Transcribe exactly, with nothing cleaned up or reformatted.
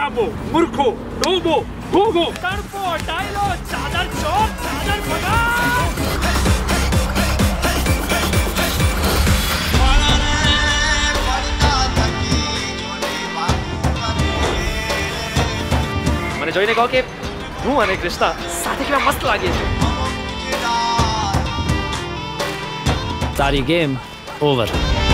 શરાબો, મૂર્ખો, ડોબો, ભોગો, તડપો, ડાયલો, ચાદર ચોર, ચાદર ભગા. મને જોઈને કહો કે હું અને કૃષ્ણા સાથે કેવા મસ્ત લાગે છે. તારી ગેમ ઓવર.